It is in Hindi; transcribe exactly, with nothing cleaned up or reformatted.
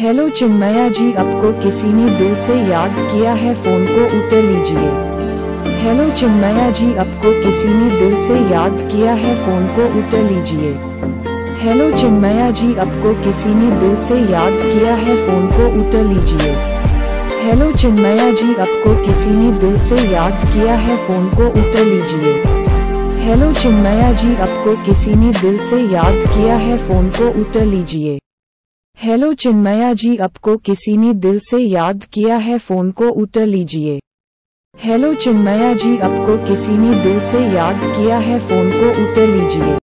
हेलो चिन्मया जी, आपको किसी ने दिल से याद किया है, फोन को उठा लीजिए। हेलो चिन्मया जी, आपको किसी ने दिल से याद किया है, फोन को उठा लीजिए। हेलो चिन्मया जी, आपको किसी ने दिल से याद किया है, फोन को उठा लीजिए। हेलो चिन्मया जी, आपको किसी ने दिल से याद किया है, फोन को उठा लीजिए। हेलो चिन्मया जी, आपको किसी ने दिल से याद किया है, फोन को उठा लीजिए। हेलो चिन्मया जी, आपको किसी ने दिल से याद किया है, फोन को उठा लीजिए। हेलो चिन्मया जी, आपको किसी ने दिल से याद किया है, फोन को उठा लीजिए।